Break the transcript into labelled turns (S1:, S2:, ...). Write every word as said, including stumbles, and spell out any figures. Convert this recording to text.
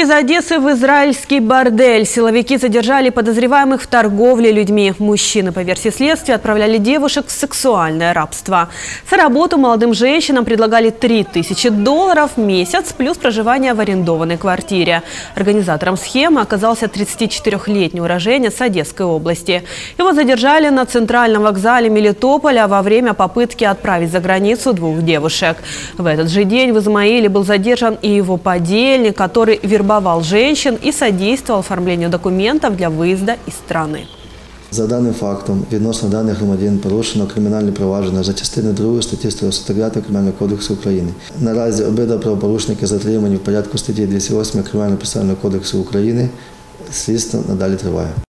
S1: Из Одессы в израильский бордель силовики задержали подозреваемых в торговле людьми. Мужчины, по версии следствия, отправляли девушек в сексуальное рабство. За работу молодым женщинам предлагали три тысячи долларов в месяц плюс проживание в арендованной квартире. Организатором схемы оказался тридцатичетырёхлетний уроженец Одесской области. Его задержали на центральном вокзале Мелитополя во время попытки отправить за границу двух девушек. В этот же день в Измаиле был задержан и его подельник, который вербовал женщин и содействовал оформлению документов для выезда из страны.
S2: За даним фактом, відносно даних громадян порушено кримінальне провадження за частиною другої статті сто дев'яносто дев'ять Кримінального кодексу України. Наразі обидва правопорушники затримані в порядку статті двісті восьмої Кримінально-процесуального кодексу України. Слідство надалі триває.